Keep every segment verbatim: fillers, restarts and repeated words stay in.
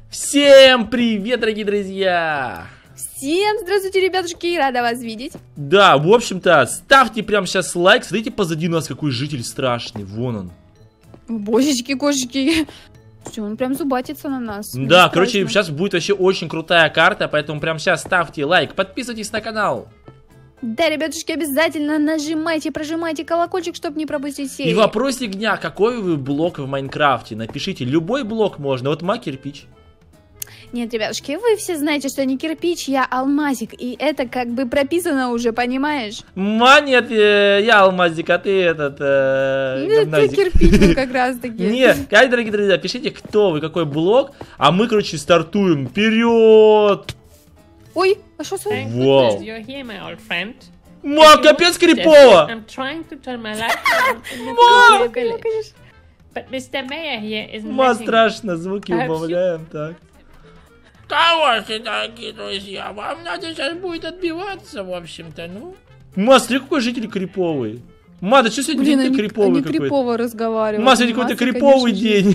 Всем привет, дорогие друзья! Всем здравствуйте, ребятушки, рада вас видеть. Да, в общем-то, ставьте прямо сейчас лайк. Смотрите, позади нас какой житель страшный, вон он. Божечки, кошечки. Все, он прям зубатится на нас. Да, короче, сейчас будет вообще очень крутая карта, поэтому прямо сейчас ставьте лайк, подписывайтесь на канал. Да, ребятушки, обязательно нажимайте, прожимайте колокольчик, чтобы не пропустить серии. И вопросик дня, какой вы блок в Майнкрафте? Напишите, любой блок можно, вот ма кирпич. Нет, ребятушки, вы все знаете, что не кирпич, я алмазик, и это как бы прописано уже, понимаешь? Ма, нет, я алмазик, а ты этот... Э, ну, ты кирпич, ну как раз таки. Нет, дорогие друзья, пишите, кто вы, какой блок, а мы, короче, стартуем. Вперед! Ой, а что с вами? Вау. Ма, капец крипово! Ма, страшно, звуки убавляем, так. Давайте, дорогие друзья, вам надо сейчас будет отбиваться, в общем-то, ну. Ма, смотри, какой житель криповый. Ма, да что сегодня Блин, день они, криповый они какой-то? крипово разговаривают. Ма, сегодня какой-то криповый день.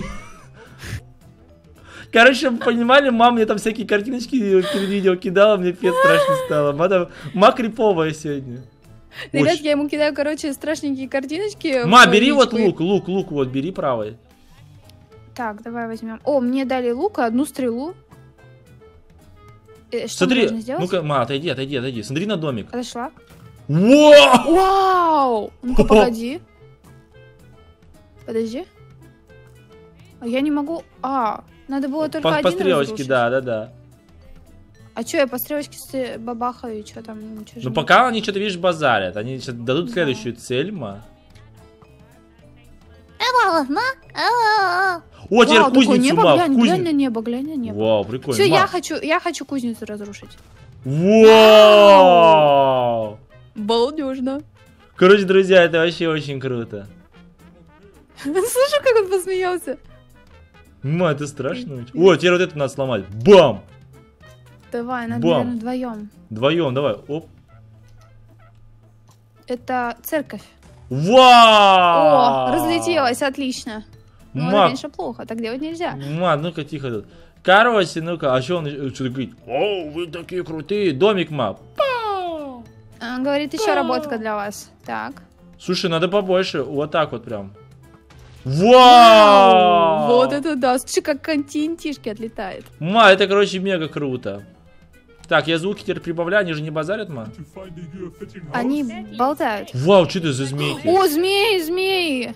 Короче, чтобы вы понимали, мама мне там всякие картиночки видео кидала, мне пец страшно стало. Ма, там, ма криповая сегодня. Ребят, я ему кидаю, короче, страшненькие картиночки. Ма, бери вот лук, лук, лук, вот, бери правой. Так, давай возьмем. О, мне дали лук, одну стрелу. Что смотри, ну-ка, ма, отойди, отойди, отойди. Смотри на домик. Подошла. Вау! Вау! Ну-ка, погоди. Подожди. А я не могу... А, надо было только по, один по стрелочке, разрушить. да, да, да. А что, я по стрелочке бабахаю, что там? Ну, пока они что-то, видишь, базарят. Они сейчас дадут да. следующую цель, ма. О, теперь кузницу, небо, ма, глянь, кузницу. глянь на небо, глянь на небо. Вау, прикольно. Все, я хочу, я хочу кузницу разрушить. Вау! Балдежно. Короче, друзья, это вообще очень круто. Слушай, как он посмеялся. Ма, это страшно. О, теперь вот это надо сломать. Бам! Давай, надо, Бам. наверное, вдвоем. Вдвоем, давай. Оп. Это церковь. Вау! О, разлетелась, отлично. Ну, это, конечно, плохо, так делать нельзя. Ма, ну-ка, тихо тут. Короче, ну-ка, а что он что-то говорит? О, вы такие крутые. Домик, ма. Он говорит, еще работка для вас. Так. Слушай, надо побольше. Вот так вот прям. Вау! Вот это да. Слушай, как континтишки отлетает. Ма, это, короче, мега круто. Так, я звуки теперь прибавляю, они же не базарят, ма? Они болтают. Вау, что это за змейки? О, змеи, змеи!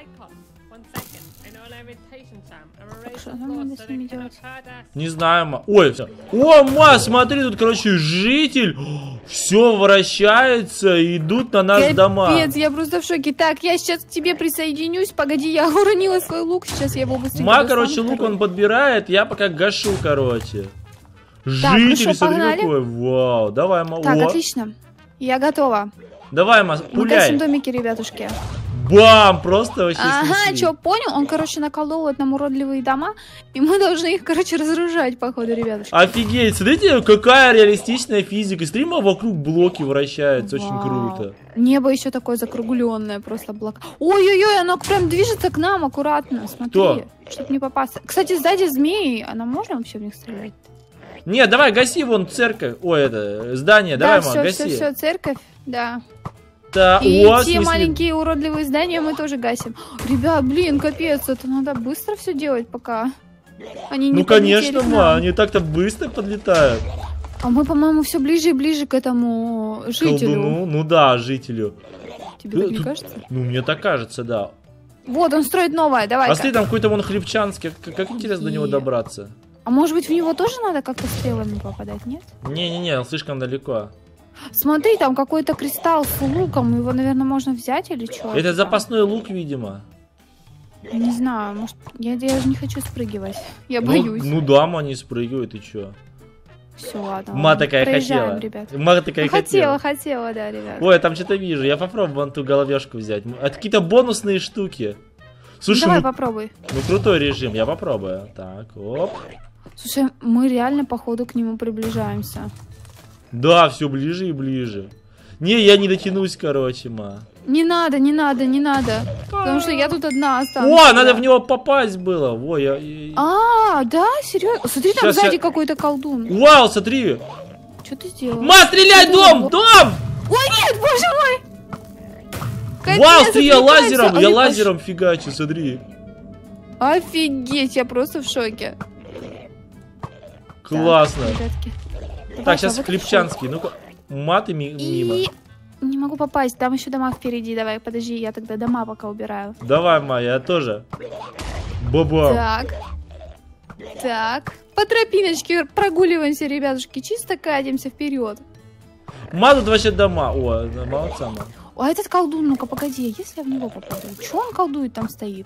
Так, что нам надо с ними делать? Не знаю, ма. Ой, все. О, ма, смотри, тут, короче, житель. Все вращается и идут на нас Капец, дома. Капец, я просто в шоке. Так, я сейчас к тебе присоединюсь. Погоди, я уронила свой лук. Сейчас я его быстрее. Ма, короче, лук он подбирает, я пока гашу, короче. Житель, так, ну смотри, что, какой. Вау, давай, ма. Так, О. отлично. Я готова. Давай, ма, Мы пуляй. гасим домики, ребятушки. Бам, просто вообще Ага, снесли. что, понял? Он, короче, наколовывает нам уродливые дома, и мы должны их, короче, разоружать, походу, ребятушки. Офигеть, смотрите, какая реалистичная физика. Смотри, ма, вокруг блоки вращаются, очень Вау. круто. Небо еще такое закругленное, просто облака. Ой-ой-ой, оно прям движется к нам аккуратно, смотри. Кто? Чтоб не попасться. Кстати, сзади змеи, а нам можно вообще в них стрелять? Не, давай, гаси вон церковь. Ой, это, здание, Да, давай, все, ма, все, гаси. все, церковь, да. Да, И о, те смысле... маленькие уродливые здания мы тоже гасим. Ребят, блин, капец, это надо быстро все делать, пока они не Ну, подлетели конечно, к нам. ма, они так-то быстро подлетают. А мы, по-моему, все ближе и ближе к этому жителю. Колдуну, ну да, жителю. Тебе так не Тут- кажется? Ну, мне так кажется, да. Вот, он строит новое, давай. А смотри, там какой-то вон хлебчанский, как, как интересно до него Е. добраться. А может быть, в него тоже надо как-то стрелами попадать, нет? Не-не-не, он слишком далеко. Смотри, там какой-то кристалл с луком, его, наверное, можно взять или что? Это запасной лук, видимо. Не знаю, может, я, я же не хочу спрыгивать, я Ну, боюсь. ну да, ма, не спрыгивает, и чё? Все, ладно. Ма ладно, такая проезжаем, хотела. ребят. Ма такая Ну, хотела. хотела, хотела, да, ребят. Ой, я там что-то вижу. Я попробую вон ту головешку взять. Это какие-то бонусные штуки. Слушай, Давай ну, попробуй. ну крутой режим, я попробую. Так, оп. Слушай, мы реально, походу, к нему приближаемся. Да, все ближе и ближе. Не, я не дотянусь, короче, ма. Не надо, не надо, не надо. Потому что я тут одна останусь. О, надо в него попасть было. Ой, я... А, да? Серьезно? Смотри, там Щас сзади я- какой-то колдун. Вау, смотри. Что ты сделал? Ма, стреляй, Что дом, ты- дом! Ой, нет, боже мой! Вау, Капец, смотри, я отвлекается. лазером, А я ну, лазером фигачу, смотри. Офигеть, я просто в шоке. Классно. Так, ребятки. Так, Давайте, сейчас а вот хлебчанский. Ну-ка, маты ми- мимо. И не могу попасть, там еще дома впереди. Давай, подожди, я тогда дома пока убираю. Давай, ма, я тоже. Баба. Так. Так. По тропиночке прогуливаемся, ребятушки. Чисто катимся вперед. Ма, тут вообще дома. О, молодца, ма. А этот колдун, ну-ка, погоди, если я в него попаду? Че он колдует там стоит?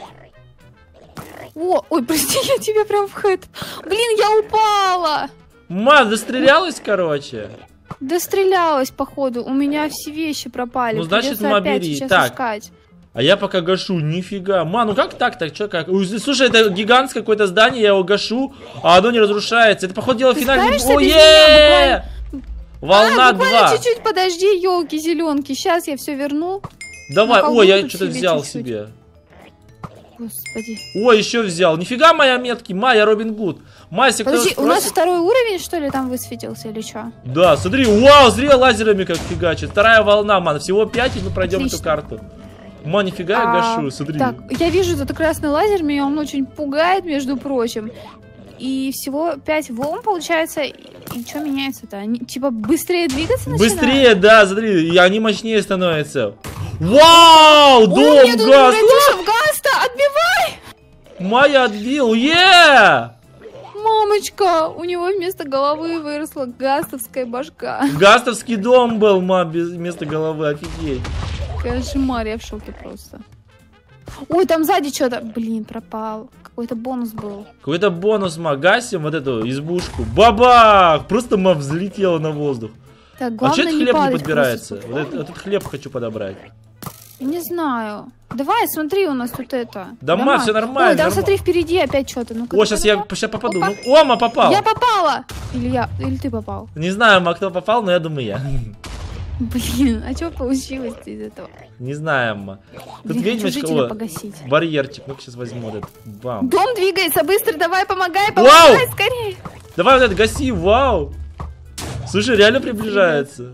О, ой, прости, я тебя прям в хэт. Блин, я упала! Ма, застрелялась, короче. Дострелялась, походу. У меня все вещи пропали. Ну, значит, Придется ма, опять бери. сейчас Так. искать. А я пока гашу, нифига. Ма, ну как так, так, чё, как? Ой, слушай, это гигантское какое-то здание, я его гашу, а оно не разрушается. Это, походу, дело Ты финальный... справишься без Ое! Волна А, буквально два. чуть-чуть подожди, елки зеленки. Сейчас я все верну. Давай, Ну, ой, я колдун что-то себе взял чуть-чуть. себе. Господи. Ой, еще взял. Нифига моя метки. Ма, я Робин Гуд. Ма, если кто Подожди, у нас спросит- второй уровень, что ли, там высветился или что? Да, смотри, вау, смотри, лазерами как фигачит. Вторая волна, ман. Всего пять, и мы пройдем Отлично. эту карту. Ма, нифига я А, гашу, смотри. Так, я вижу этот красный лазер, меня он очень пугает, между прочим. И всего пять волн получается. И, и что меняется-то? Они типа быстрее двигаться начинают? Быстрее, да, смотри, и они мощнее становятся. Вау, О, дом, мне тут газ. Радишев, газ-то, отбивай! Майя отбил, е! Мамочка, у него вместо головы выросла гастовская башка. Гастовский дом был, ма, без вместо головы, офигеть. Кошмар, я в шоке просто. Ой, там сзади что-то. Блин, пропал. Какой-то бонус был. Какой-то бонус, ма, гасим вот эту избушку. Бабах! Просто, ма, взлетела на воздух. Так, А главное что этот не хлеб не падать подбирается? просто. Вот этот, этот хлеб хочу подобрать. Не знаю. Давай, смотри, у нас тут это. Да, ма, всё нормально, Ой, там норм- смотри, впереди опять что-то. Ну, О, сейчас я сейчас попаду. Опа. Ну, Ома попал. Я попала! Или я, или ты попал? Не знаю, ма, кто попал, но я думаю я. Блин, а что получилось из этого? Не знаю, ма. Тут Блин, хочу ведьмочка, жителя о, погасить. барьерчик. Ну-ка сейчас возьму этот. Бам. Дом двигается быстро, давай, помогай, Вау! помогай, скорее. Давай вот этот гаси, вау. Слушай, реально приближается.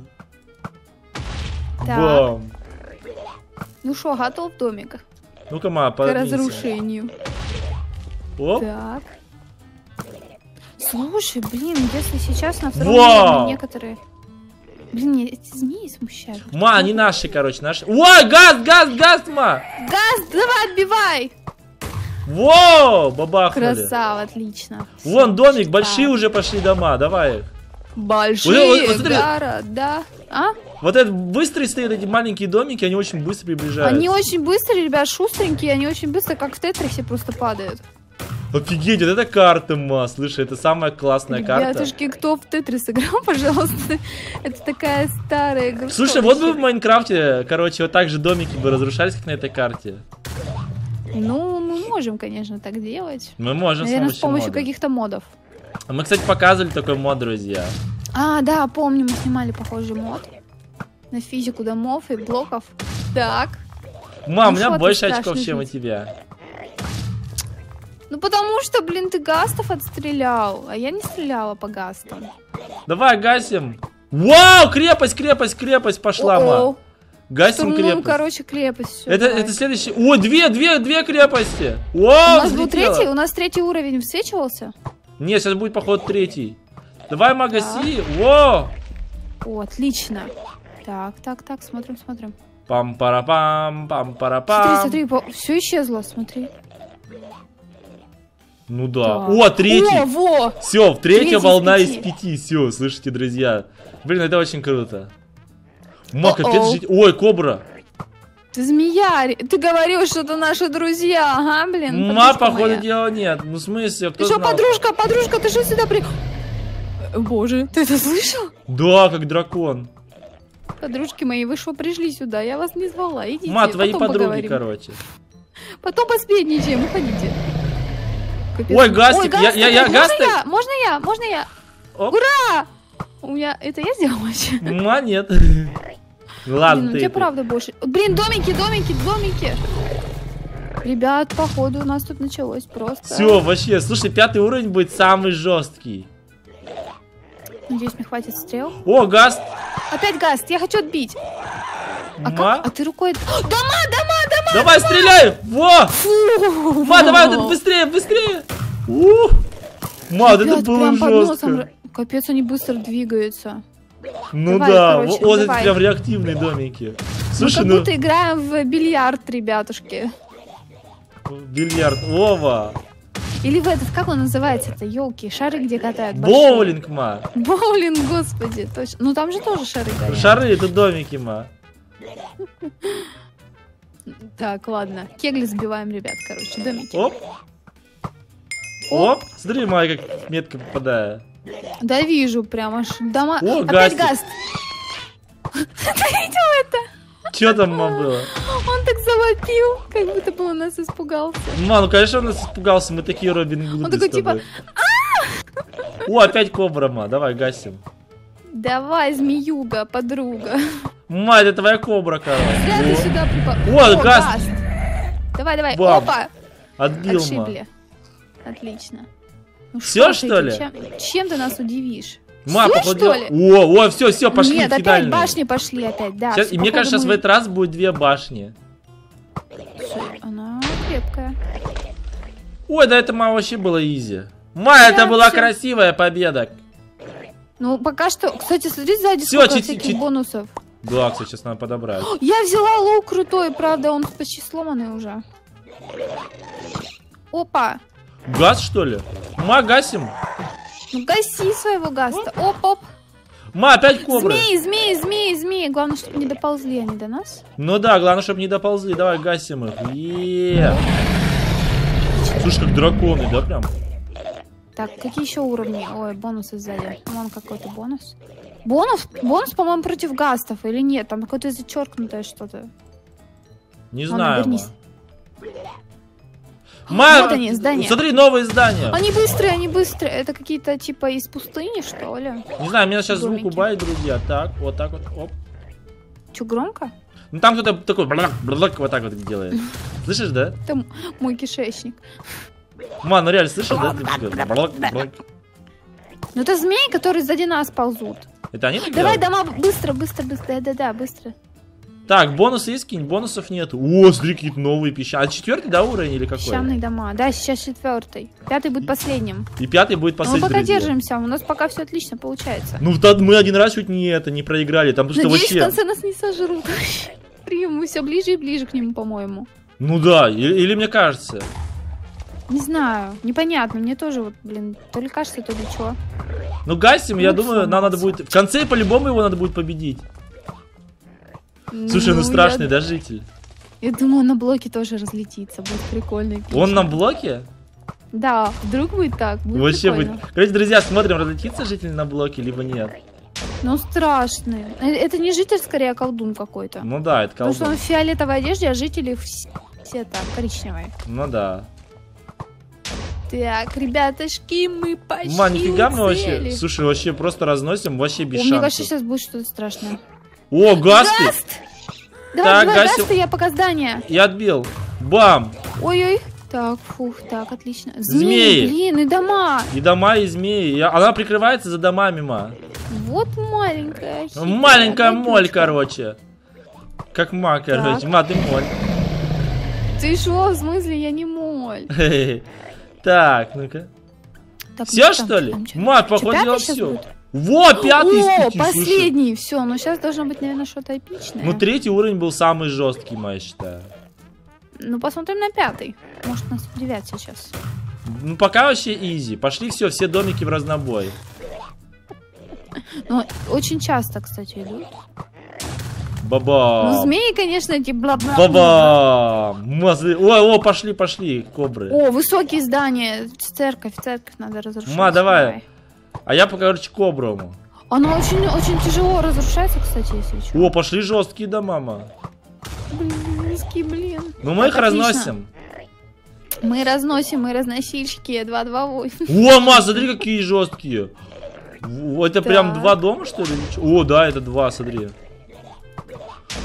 Так. Бам. Ну что, готов домик Ну-ка, ма, к поднимись. разрушению? Оп. Так. Слушай, блин, если сейчас на втором Вау! уровне некоторые... Блин, меня эти змеи смущают. Ма, они наши, короче, наши. Ой, газ, газ, газ, ма. Газ, давай, отбивай! Во, бабахнули. Красава, отлично. Вон домик, Всё, большие так. уже пошли дома, давай их. Большие Вот, вот смотри. города. А? Вот это быстрые стоят эти маленькие домики, они очень быстро приближаются. Они очень быстрые, ребят, шустренькие, они очень быстро, как в Тетрисе, просто падают. Офигеть, вот это карта, ма, слушай, это самая классная карта. Ребятушки, кто в Тетрис играл, пожалуйста. Это такая старая игра. Слушай, вот бы в Майнкрафте, короче, вот так же домики бы разрушались, как на этой карте. Ну, мы можем, конечно, так делать. Мы можем Наверное, с с помощью, помощью мода. каких-то модов. А Мы, кстати, показывали такой мод, друзья. А, да, помню, мы снимали похожий мод. На физику домов и блоков. Так. Мам, Ну у меня что ты больше страшный очков, чем у житель. тебя. Ну, потому что, блин, ты гастов отстрелял. А я не стреляла по гастам. Давай, гасим. Вау, крепость, крепость, крепость пошла, ма. О-о. Гасим Штурмуем, крепость. короче, крепость. Всё, Это, давай. это следующий. О, две, две, две крепости. У Вау, нас был взлетела. третий, у нас третий уровень высвечивался. Не, сейчас будет, походу, третий. Давай, ма, гаси. Во! О, отлично. Так, так, так, смотрим, смотрим. Пам-пара-пам, пам-пара-пам. Смотри, смотри, все исчезло, смотри. Ну да. Так. О, третий. О, во! Все, третья Третий из волна из пяти. пяти. Все, слышите, друзья. Блин, это очень круто. Ма, капец, О-оу. жить- Ой, кобра. Ты змея, ты говорил, что это наши друзья, ага, блин. Ма, подружка походу, моя. дела нет. Ну, в смысле, кто Ты что, знал? подружка, подружка, ты что сюда при... Боже, ты это слышал? Да, как дракон. Подружки мои, вы что пришли сюда? Я вас не звала, идите. Ма, твои потом подруги, поговорим. короче. Потом посплетничаем, уходите. Капец. Ой, Гастик, Ой, я- я- я- можно Гастик. я? Можно я? Можно я? Оп. Ура! У меня... Это я сделала вообще? Ма, нет. Ладно, Блин, ну ты. тебе ты. правда больше. Блин, домики, домики, домики. Ребят, походу у нас тут началось просто. Все, вообще, слушай, пятый уровень будет самый жесткий. Надеюсь, мне хватит стрел. О, Гаст. Опять Гаст, я хочу отбить. А, Ма. как? А ты рукой... Дома, дома, дома! Давай, стреляй! Во! Фу! Ма, давай, вот это быстрее, быстрее! У! Ма, вот это Ребят, было прям под носом жестко. р- Капец, они быстро двигаются. Ну Давай, да, короче, вот это давай. прям реактивные домики. Мы Слушай, как ну, будто играем в бильярд, ребятушки. бильярд, Вова. Или в этот, как он называется-то, елки, шары, где катают большие. Боулинг, ма. Боулинг, господи, точно. Ну там же тоже шары горят. Шары это домики, ма. Так, ладно. Кегли сбиваем, ребят, короче, домики. Оп. Оп. Смотри, ма, как метко попадаю. Да вижу, прям аж дома. О, Опять Гастик. Гаст. Ты видел это? Че там, ма, было? Он так завопил, как будто бы он нас испугался. Ма, ну конечно он нас испугался, мы такие Робин Гуды Он такой, с тобой. типа, О, опять кобра, ма, давай гасим. Давай, змеюга, подруга. Ма, это твоя кобра, короче. Зря ты сюда припал. О, Гаст. Давай, давай, Бам. опа. Отбил, ма. Отшибли. Отлично. Ну Всё, ж что ты, ли? Чем, чем ты нас удивишь? Ма, Всё, походу... что ли? О, о, все, все, пошли Нет, опять финальные. башни пошли опять, да. Щас- и мне Походу кажется, сейчас мы- в этот раз будет две башни. Слушай, она крепкая. Ой, да это, ма, вообще было изи. Ма, Да, это была всё. красивая победа. Ну, пока что... Кстати, смотри сзади, Всё, сколько чуть- всяких чуть- бонусов. Да, кстати, сейчас надо подобрать. Я взяла лук крутой, правда, он почти сломанный уже. Опа. Газ, что ли? Ма, гасим. Ну, гаси своего гаста. Оп-оп. Ма, опять кобры. Змеи, змеи, змеи, змеи. Главное, чтобы не доползли они до нас. Ну да, главное, чтобы не доползли. Давай, гасим их. Е. Слушай, как драконы, да, прям? Так, какие еще уровни? Ой, бонусы сзади. Вон какой-то бонус. Бонус? Бонус, по-моему, против гастов или нет? Там какое-то зачеркнутое что-то. Не Ладно, знаю, ма. вернись. Ма, Вот они, здания. смотри, новые здания. Они быстрые, они быстрые. Это какие-то типа из пустыни, что ли? Не знаю, меня сейчас звук Домики. убавит, друзья. Так, вот так вот, оп. Че, громко? Ну там кто-то такой, блак, блак, вот так вот делает. Слышишь, да? Это мой кишечник. Ма, ну реально, слышишь, да? Блак, блак. Ну это змеи, которые сзади нас ползут. Это они так Давай, делают? дома, быстро, быстро, быстро. Да-да-да, быстро. Так, бонусы есть какие-нибудь? Бонусов нет. О, смотри, какие-то новые песчаные. А четвертый, да, уровень или какой? Песчаные дома. Да, сейчас четвертый. Пятый будет последним. И пятый будет Но мы последний. пока друзья. держимся, у нас пока все отлично получается. Ну, да, мы один раз чуть не это, не проиграли. Там потому что Надеюсь, в вообще... конце нас не сожрут. Мы все ближе и ближе к нему, по-моему. Ну да, или, или мне кажется. Не знаю, непонятно. Мне тоже вот, блин, то ли кажется, то ли что. Ну, гасим, я Ну, думаю, нам надо будет... В конце по-любому его надо будет победить. Слушай, ну, я- страшный, да, житель? Я думаю, он на блоке тоже разлетится, будет прикольно. эпично. Он на блоке? Да, вдруг будет так, будет Вообще прикольно. будет. Короче, друзья, смотрим, разлетится житель на блоке, либо нет. Ну, страшный. Э, Это не житель, скорее, а колдун какой-то. Ну да, это Потому что он колдун. в фиолетовой одежде, а жители вс- все там коричневые. Ну да. Так, ребятушки, мы почти Ма, нифига мы вообще... уцелели. Слушай, вообще просто разносим, вообще без О, мне кажется, шансов. сейчас будет что-то страшное. О, гасты! Гаст! Давай, Так, давай, гасим. гасты, я пока здание. Я отбил. Бам! Ой-ой. Так, фух, так, отлично. Змеи. Блин, и дома. И дома, и змеи. Я- Она прикрывается за домами, ма. Вот маленькая. хитрая Маленькая моль, гадючка. короче. Как ма, короче. Так. Ма, ты моль. Ты шо, в смысле, я не моль. Так, ну-ка. Так, Все, ну там, что ли? там чё? Ма, Чё, походу, пятый я щас все. будет? Во, пятый из О, пяти, слушай. последний, все, ну сейчас должно быть, наверное, что-то эпичное. Ну, третий уровень был самый жесткий, ма, я считаю. Ну, посмотрим на пятый. Может, нас удивят сейчас. Ну, пока вообще изи. Пошли все, все домики в разнобой. Ну, очень часто, кстати, идут. Баба. Ну, змеи, конечно, эти бла-бла. Баба. Мазы. Ой, о, пошли, пошли, кобры. О, высокие здания. Церковь, церковь надо разрушать. Ма, давай. А я пока, короче, кобру. ему. Она очень, очень тяжело разрушается, кстати, если что. О, пошли жесткие дома, ма. Блин, низкий, блин. Ну, мы их Так, отлично. разносим. Мы разносим, мы разносильщики. два два восемь. О, ма, смотри, какие жесткие. О, это прям Так. два дома, что ли? или чё? О, да, это два, смотри.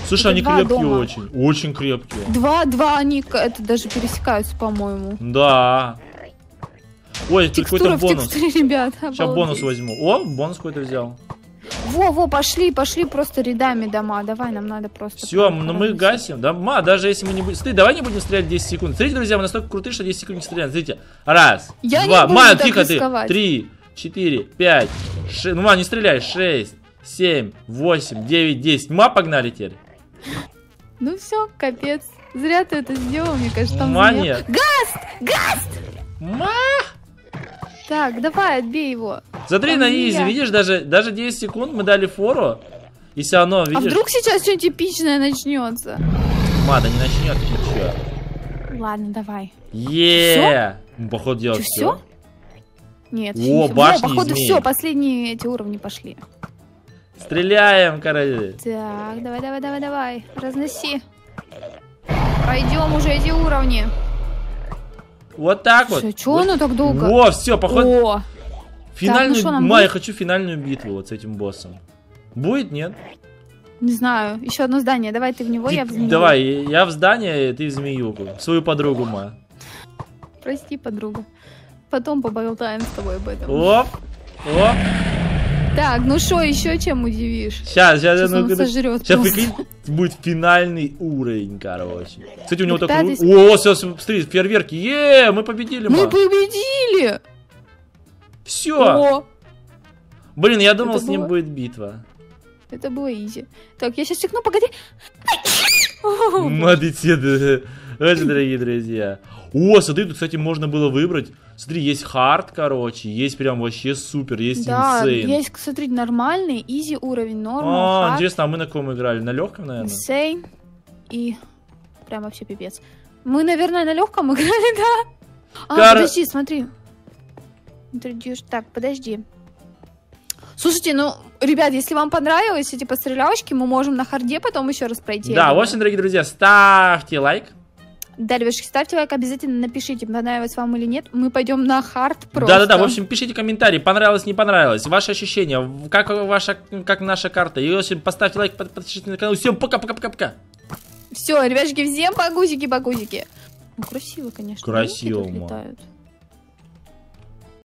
Слушай, Это они два крепкие дома. очень. Очень крепкие. Два, два, они к- это даже пересекаются, по-моему. Да. Ой, тут Текстура какой-то в бонус. текстуре, ребят. Сейчас обалдеть. бонус возьму. О, бонус какой-то взял. Во, во, пошли, пошли просто рядами дома. Давай, нам надо просто... Все, прям ну мы разносить. гасим. Да, ма, даже если мы не будем... Смотри, давай не будем стрелять десять секунд. Смотрите, друзья, мы настолько крутые, что десять секунд не стреляем. Смотрите. Раз, Я не два. буду Ма, так тихо ты. рисковать. Три, четыре, пять, шесть. Ну, ма, не стреляй. Шесть, семь, восемь, девять, десять. Ма, погнали теперь. Ну все, капец. Зря ты это сделал, мне кажется, там... Ма, зря. нет. Гаст! Гаст! Ма. Так, давай, отбей его. Смотри Там на змея. изи, видишь, даже, даже десять секунд мы дали фору. И все равно, А видишь... вдруг сейчас что-нибудь эпичное начнется? Ма, да не начнет ничего. Ладно, давай. Е. Ну, походу дела Чё, все. всё? Нет, О, ещё не всё. башни Во, походу змеи. все, последние эти уровни пошли. Стреляем, короче. Так, давай, давай, давай, давай. Разноси. Пройдем уже эти уровни. Вот так вот. Слушай, чё оно так долго? О, все, походу. О, Финальную... Так, ну шо, нам Ма, будет? я хочу финальную битву вот с этим боссом. Будет, нет? не знаю. Еще одно здание. Давай ты в него, я в змею. Давай, я в здание, ты в змеюку. Свою подругу, ма. Прости, подруга. Потом поболтаем с тобой об этом. Оп, оп. Так, ну что, еще чем удивишь? Сейчас, сейчас, Сейчас ну, он сожрет сейчас просто. прикинь, будет финальный уровень, короче. Кстати, у него Вот такой... пятый- О, все, смотри, фейерверки. Е, мы победили, Мы ма. победили! Все. О, Блин, я думал, Это с ним было- будет битва. это было изи. Так, я сейчас стекну, погоди. Молодцы, очень дорогие друзья. О, смотри, тут, кстати, можно было выбрать. Смотри, есть хард, короче, есть прям вообще супер, есть Да, инсейн. есть, смотри, нормальный, изи уровень, А, норма, интересно, а мы на ком играли? На легком, наверное? инсейн и прям вообще пипец. Мы, наверное, на легком играли, да? А, Кар- подожди, смотри. Introduce- Так, подожди. Слушайте, ну, ребят, если вам понравилось эти пострелялочки, мы можем на харде потом еще раз пройти. Да, в общем, дорогие друзья, ставьте лайк. Да, ребятушки, ставьте лайк, обязательно напишите, понравилось вам или нет. Мы пойдем на хард просто. Да-да-да, в общем, пишите комментарии, понравилось, не понравилось, ваши ощущения, как ваша, как наша карта. И, в общем, поставьте лайк, под- подпишитесь на канал. Всем пока-пока-пока-пока. Все, ребятушки, всем погузики-погузики. Ну, красиво, конечно. Красиво, Мухи тут ма. летают.